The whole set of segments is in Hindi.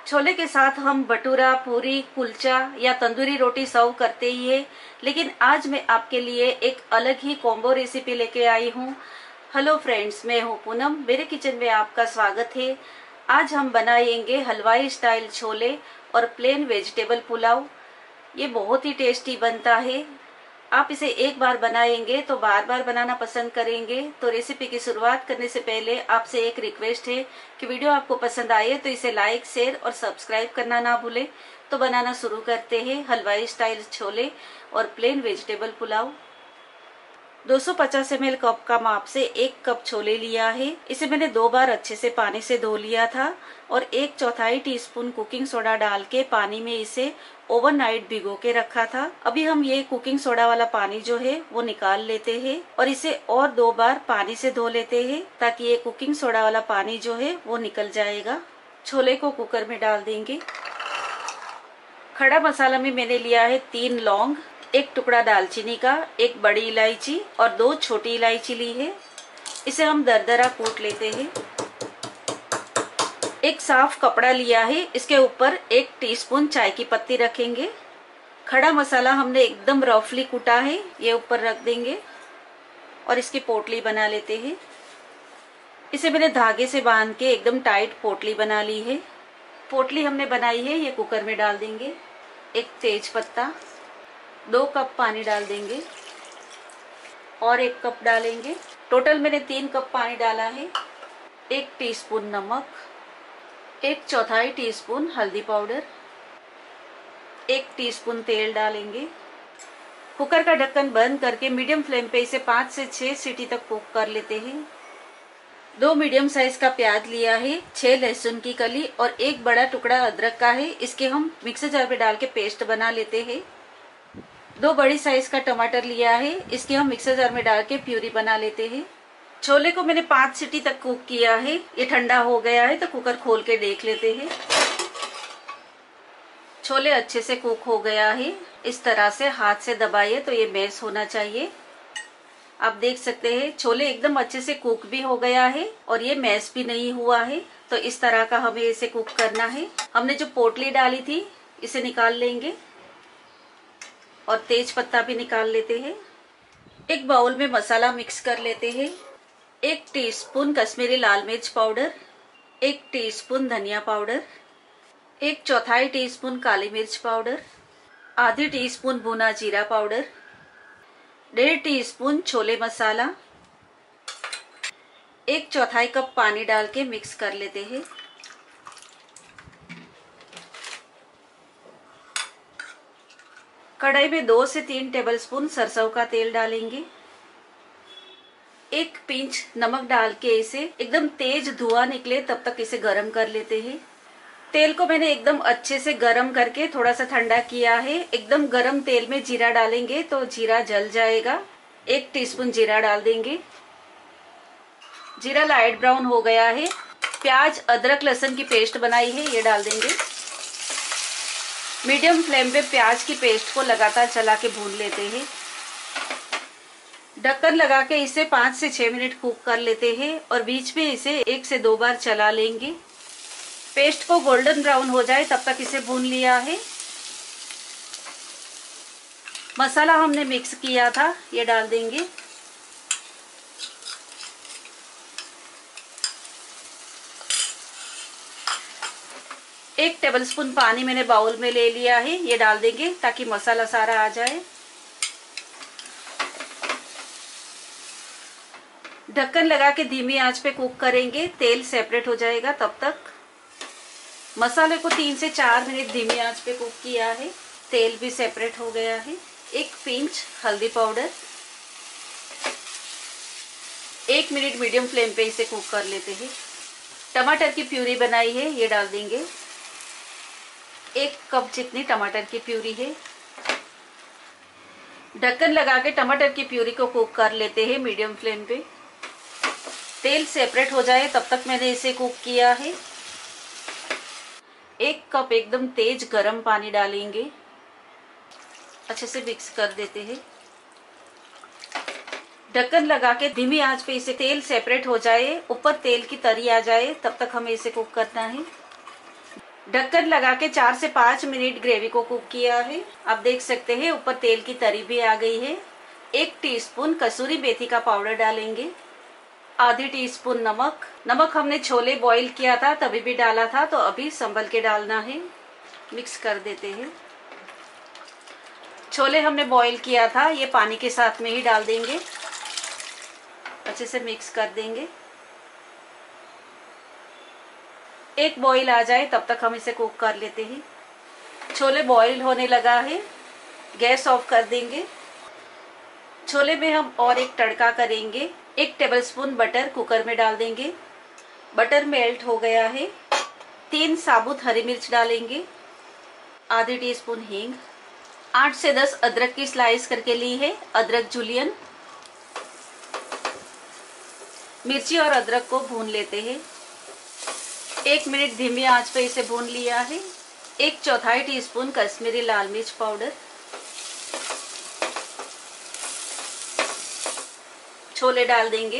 छोले के साथ हम भटूरा, पूरी, कुलचा या तंदूरी रोटी सर्व करते ही है, लेकिन आज मैं आपके लिए एक अलग ही कॉम्बो रेसिपी लेके आई हूँ। हेलो फ्रेंड्स, मैं हूँ पूनम, मेरे किचन में आपका स्वागत है। आज हम बनाएंगे हलवाई स्टाइल छोले और प्लेन वेजिटेबल पुलाव। ये बहुत ही टेस्टी बनता है। आप इसे एक बार बनाएंगे तो बार बार बनाना पसंद करेंगे। तो रेसिपी की शुरुआत करने से पहले आपसे एक रिक्वेस्ट है कि वीडियो आपको पसंद आए तो इसे लाइक, शेयर और सब्सक्राइब करना ना भूलें। तो बनाना शुरू करते हैं हलवाई स्टाइल छोले और plain vegetable pulao. 250 ml cup का माप से 1 कप छोले लिया है। इसे मैंने 2 बार अच्छे से पानी से धो लिया था और 1/4 टीस्पून कुकिंग सोडा डाल के पानी में इसे ओवरनाइट भिगो के रखा था। अभी हम ये कुकिंग सोडा वाला पानी जो है वो निकाल लेते हैं और इसे और 2 बार पानी से धो लेते हैं ताकि ये कुकिंग सोडा वाला पानी जो है वो निकल जाएगा। छोले को कुकर में डाल देंगे। खड़ा मसाला में मैंने लिया है 3 लौंग, 1 टुकड़ा दालचीनी का, 1 बड़ी इलायची और 2 छोटी इलायची ली है। इसे हम दरदरा कूट लेते हैं। एक साफ कपड़ा लिया है, इसके ऊपर 1 टीस्पून चाय की पत्ती रखेंगे। खड़ा मसाला हमने एकदम रफली कूटा है, ये ऊपर रख देंगे और इसकी पोटली बना लेते हैं। इसे मैंने धागे से बांध के एकदम टाइट पोटली बना ली है। पोटली हमने बनाई है, ये कुकर में डाल देंगे। 1 तेज पत्ता, 2 कप पानी डाल देंगे और 1 कप डालेंगे। टोटल मैंने 3 कप पानी डाला है। 1 टीस्पून नमक, 1/4 टीस्पून हल्दी पाउडर, 1 टीस्पून तेल डालेंगे। कुकर का ढक्कन बंद करके मीडियम फ्लेम पे इसे 5 से 6 सीटी तक कुक कर लेते हैं। 2 मीडियम साइज का प्याज लिया है, 6 लहसुन की कली और 1 बड़ा टुकड़ा अदरक का है। इसके हम मिक्सर जार में डाल के पेस्ट बना लेते हैं। 2 बड़ी साइज का टमाटर लिया है, इसके हम मिक्सर जार में डाल के प्यूरी बना लेते हैं। छोले को मैंने 5 सीटी तक कुक किया है। ये ठंडा हो गया है तो कुकर खोल के देख लेते हैं। छोले अच्छे से कुक हो गया है। इस तरह से हाथ से दबाइए तो ये मैश होना चाहिए। आप देख सकते हैं छोले एकदम अच्छे से कुक भी हो गया है और ये मैश भी नहीं हुआ है। तो इस तरह का हमें इसे कुक करना है। हमने जो पोटली डाली थी इसे निकाल लेंगे और तेज पत्ता भी निकाल लेते हैं। एक बाउल में मसाला मिक्स कर लेते हैं। 1 टीस्पून कश्मीरी लाल मिर्च पाउडर, 1 टीस्पून धनिया पाउडर, 1/4 टीस्पून काली मिर्च पाउडर, आधी टीस्पून भुना जीरा powder, 1.5 teaspoon chole masala, 1/4 cup पानी डाल के मिक्स कर लेते हैं। कढ़ाई में 2 से 3 टेबलस्पून सरसों का तेल डालेंगे। 1 पिंच नमक डाल के इसे एकदम तेज धुआं निकले तब तक इसे गरम कर लेते हैं। तेल को मैंने एकदम अच्छे से गरम करके थोड़ा सा ठंडा किया है। एकदम गरम तेल में जीरा डालेंगे तो जीरा जल जाएगा। 1 टीस्पून जीरा डाल देंगे। जीरा लाइट ब्राउन हो गया है। प्याज, अदरक, लहसुन की पेस्ट बनाई है, ये डाल देंगे। मीडियम फ्लेम पे प्याज की पेस्ट को लगातार चला के भून लेते हैं। ढक्कन लगा के इसे 5 से 6 मिनट कुक कर लेते हैं और बीच में इसे 1 से 2 बार चला लेंगे। पेस्ट को गोल्डन ब्राउन हो जाए तब तक इसे भून लिया है। मसाला हमने मिक्स किया था, ये डाल देंगे। एक टेबलस्पून पानी मैंने बाउल में ले लिया है, ये डाल देंगे ताकि मसाला सारा आ जाए। ढक्कन लगा के धीमी आंच पे कुक करेंगे, तेल सेपरेट हो जाएगा तब तक। मसाले को 3 से 4 मिनट धीमी आंच पे कुक किया है, तेल भी सेपरेट हो गया है। 1 पिंच हल्दी पाउडर, 1 मिनट मीडियम फ्लेम पे इसे कुक कर लेते हैं। टमाटर की प्यूरी बनाई है, ये डाल देंगे। 1 कप जितनी टमाटर की प्यूरी है। ढक्कन लगा के टमाटर की प्यूरी को कुक कर लेते हैं मीडियम फ्लेम पे। तेल सेपरेट हो जाए तब तक मैंने इसे कुक किया है। 1 कप एकदम तेज गरम पानी डालेंगे, अच्छे से मिक्स कर देते हैं। ढक्कन लगा के धीमी आंच पे इसे तेल सेपरेट हो जाए, ऊपर तेल की तरी आ जाए तब तक हमें इसे कुक करना है। ढक्कन लगा के 4 से 5 मिनट ग्रेवी को कुक किया है। आप देख सकते हैं ऊपर तेल की तरी भी आ गई है। 1 टीस्पून कसूरी मेथी का पाउडर डालेंगे। आधी टीस्पून नमक। नमक हमने छोले बॉईल किया था तभी भी डाला था, तो अभी संभल के डालना है। मिक्स कर देते हैं। छोले हमने बॉईल किया था, ये पानी के साथ में ही डाल देंगे। अच्छे से मिक्स कर देंगे। एक बॉईल आ जाए तब तक हम इसे कुक कर लेते हैं। छोले बॉईल होने लगा है, गैस ऑफ कर देंगे। छोले में हम और एक तड़का करेंगे। 1 टेबलस्पून बटर कुकर में डाल देंगे। बटर मेल्ट हो गया है। 3 साबुत हरी मिर्च डालेंगे। आधी टीस्पून हींग। 8 से 10 अदरक की स्लाइस करके ली है, अदरक जूलियन। मिर्ची और अदरक को भून लेते हैं। 1 मिनट धीमी आंच पे इसे भून लिया है। 1/4 टीस्पून कश्मीरी लाल मिर्च पाउडर। छोले डाल देंगे।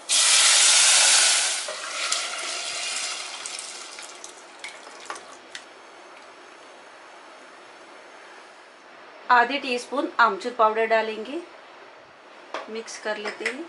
आधी टीस्पून आमचूर पाउडर डालेंगे। मिक्स कर लेते हैं।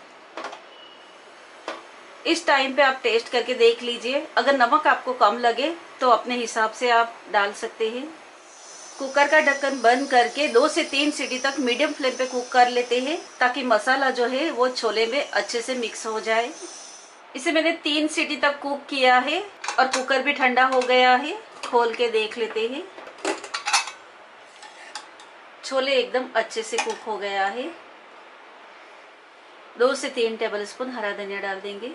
इस टाइम पे आप टेस्ट करके देख लीजिए, अगर नमक आपको कम लगे तो अपने हिसाब से आप डाल सकते हैं। कुकर का ढक्कन बंद करके 2 से 3 सीटी तक मीडियम फ्लेम पे कुक कर लेते हैं, ताकि मसाला जो है वो छोले में अच्छे से मिक्स हो जाए। इसे मैंने 3 सीटी तक कुक किया है और कुकर भी ठंडा हो गया है। खोल के देख लेते हैं। छोले एकदम अच्छे से कुक हो गया है। 2 से 3 टेबलस्पून हरा धनिया डाल देंगे।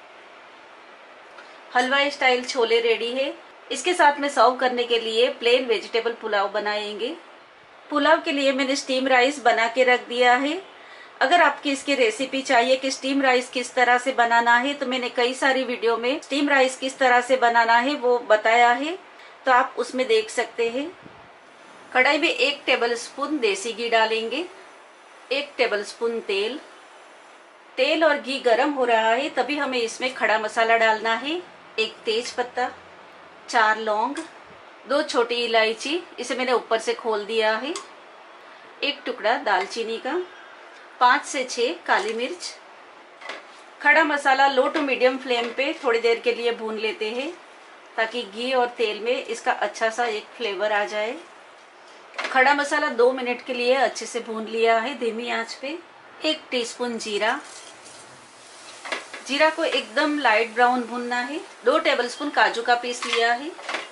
हलवाई स्टाइल छोले रेडी है। इसके साथ में सर्व करने के लिए प्लेन वेजिटेबल पुलाव बनाएंगे। पुलाव के लिए मैंने स्टीम राइस बना के रख दिया है। अगर आपकी इसकी रेसिपी चाहिए कि स्टीम राइस किस तरह से बनाना है, तो मैंने कई सारी वीडियो में स्टीम राइस किस तरह से बनाना है वो बताया है, तो आप उसमें देख सकते हैं। कढ़ाई में 1 टेबलस्पून देसी घी डालेंगे। 1 टेबलस्पून तेल। तेल और घी गर्म हो रहा है तभी हमें इसमें खड़ा मसाला डालना है। 1 तेज पत्ता, 4 लौंग, 2 छोटी इलायची, इसे मैंने ऊपर से खोल दिया है। 1 टुकड़ा दालचीनी का, 5 से 6 काली मिर्च। खड़ा masala low to medium flame पे थोड़ी देर के लिए भून लेते हैं, ताकि घी और तेल में इसका अच्छा सा एक फ्लेवर आ जाए। खड़ा मसाला 2 मिनट के लिए अच्छे से भून लिया है धीमी आंच पे। 1 टीस्पून जीरा। जीरा को एकदम लाइट ब्राउन भूनना है। 2 टेबलस्पून काजू का पीस लिया है।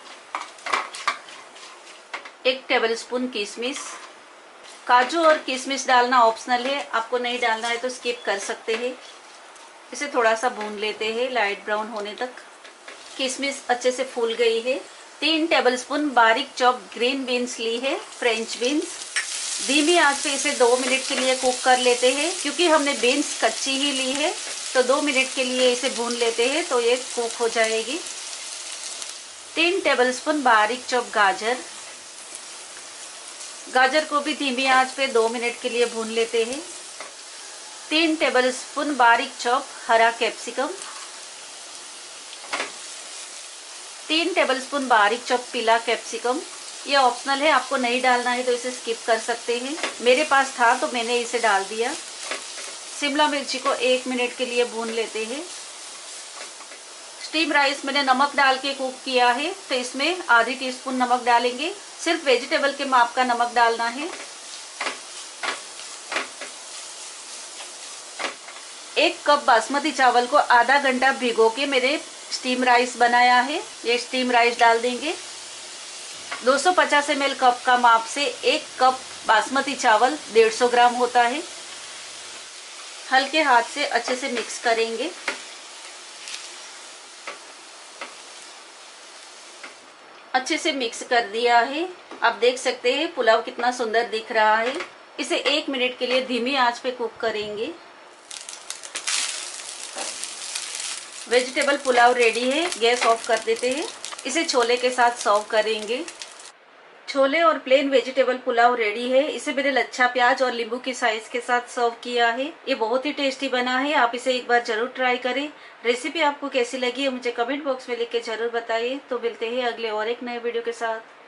1 टेबलस्पून किशमिश। काजू और किशमिश डालना ऑप्शनल है, आपको नहीं डालना है तो स्किप कर सकते हैं। इसे थोड़ा सा भून लेते हैं लाइट ब्राउन होने तक। किशमिश अच्छे से फूल गई है। 3 टेबलस्पून बारीक चॉप ग्रीन बीन्स ली है, फ्रेंच बीन्स। धीमी आंच पे इसे 2 मिनट के लिए कुक कर लेते हैं। क्योंकि हमने बीन्स कच्ची ही ली है, तो 2 मिनट के लिए इसे भून लेते हैं तो ये कुक हो जाएगी। 3 टेबलस्पून बारीक चॉप गाजर। गाजर को भी धीमी आंच पे 2 मिनट के लिए भून लेते हैं। 3 टेबलस्पून बारीक चॉप हरा कैप्सिकम। 3 टेबलस्पून बारीक चॉप पीला कैप्सिकम। ये ऑप्शनल है, आपको नहीं डालना है तो इसे स्किप कर सकते हैं। मेरे पास था तो मैंने इसे डाल दिया। शिमला मिर्ची को 1 मिनट के लिए भून लेते हैं। स्टीम राइस मैंने नमक डाल के कुक किया है, तो इसमें आधी टीस्पून नमक डालेंगे। सिर्फ वेजिटेबल के माप का नमक डालना है। 1 कप बासमती चावल को आधा घंटा भिगो के मैंने स्टीम राइस बनाया है। ये स्टीम राइस डाल देंगे। 250 ml कप का माप से 1 कप बासमती चावल 150 ग्राम होता है। हल्के हाथ से अच्छे से मिक्स करेंगे। अच्छे से मिक्स कर दिया है। आप देख सकते हैं पुलाव कितना सुंदर दिख रहा है। इसे 1 मिनट के लिए धीमी आंच पे कुक करेंगे। वेजिटेबल पुलाव रेडी है। गैस ऑफ कर देते हैं। इसे छोले के साथ सर्व करेंगे। छोले और प्लेन वेजिटेबल पुलाव रेडी है। इसे मैंने लच्छा प्याज और नींबू की साइज के साथ सर्व किया है। ये बहुत ही टेस्टी बना है, आप इसे एक बार जरूर ट्राई करें। रेसिपी आपको कैसी लगी है मुझे कमेंट बॉक्स में लिख के जरूर बताइए। तो मिलते हैं अगले और एक नए वीडियो के साथ।